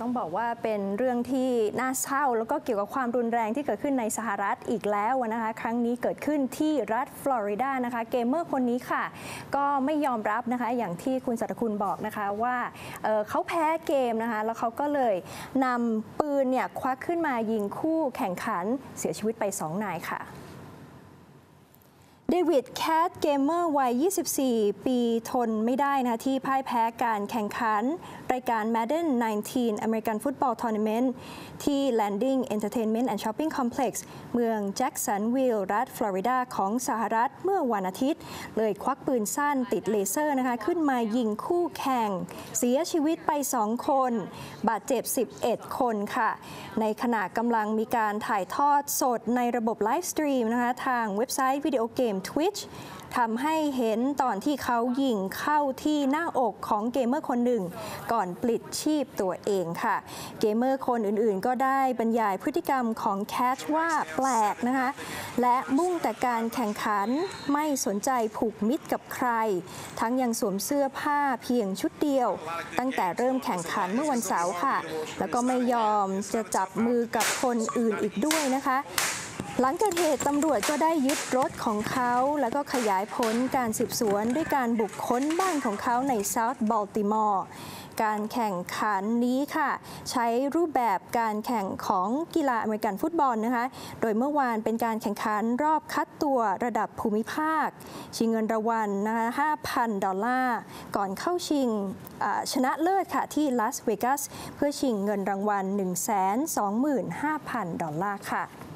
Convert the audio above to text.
ต้องบอกว่าเป็นเรื่องที่น่าเศร้าแล้วก็เกี่ยวกับความรุนแรงที่เกิดขึ้นในสหรัฐอีกแล้วนะคะครั้งนี้เกิดขึ้นที่รัฐฟลอริดานะคะเกมเมอร์คนนี้ค่ะก็ไม่ยอมรับนะคะอย่างที่คุณสัตคุณบอกนะคะว่าเขาแพ้เกมนะคะแล้วเขาก็เลยนำปืนเนี่ยควักขึ้นมายิงคู่แข่งขันเสียชีวิตไป2 นายค่ะเดวิดแคทเกมเมอร์วัย 24 ปีทนไม่ได้นะที่พ่ายแพ้การแข่งขันรายการ Madden 19 American Football Tournament ที่ Landing Entertainment and Shopping Complex เมืองแจ็กสันวิลล์รัฐฟลอริดาของสหรัฐเมื่อวันอาทิตย์เลยควักปืนสั้นติดเลเซอร์นะคะขึ้นมายิงคู่แข่งเสียชีวิตไป2 คนบาดเจ็บ11 คนค่ะในขณะกำลังมีการถ่ายทอดสดในระบบไลฟ์สตรีมนะคะทางเว็บไซต์วิดีโอเกมTwitch ทำให้เห็นตอนที่เขายิงเข้าที่หน้าอกของเกมเมอร์คนหนึ่งก่อนปลิดชีพตัวเองค่ะเกมเมอร์คนอื่นๆก็ได้บรรยายพฤติกรรมของแคทว่าแปลกนะคะและมุ่งแต่การแข่งขันไม่สนใจผูกมิตรกับใครทั้งยังสวมเสื้อผ้าเพียงชุดเดียวตั้งแต่เริ่มแข่งขันเมื่อวันเสาร์ค่ะแล้วก็ไม่ยอมจะจับมือกับคนอื่นอีกด้วยนะคะหลังเกิดเหตุตำรวจก็ได้ยึดรถของเขาแล้วก็ขยายผลการสืบสวนด้วยการบุกค้นบ้านของเขาในเซาท์บัลติมอร์การแข่งขันนี้ค่ะใช้รูปแบบการแข่งของกีฬาอเมริกันฟุตบอลนะคะโดยเมื่อวานเป็นการแข่งขันรอบคัดตัวระดับภูมิภาคชิงเงินรางวัลนะคะ $5,000 ก่อนเข้าชิงชนะเลิศค่ะที่ลาสเวกัสเพื่อชิงเงินรางวัล $125,000 ค่ะ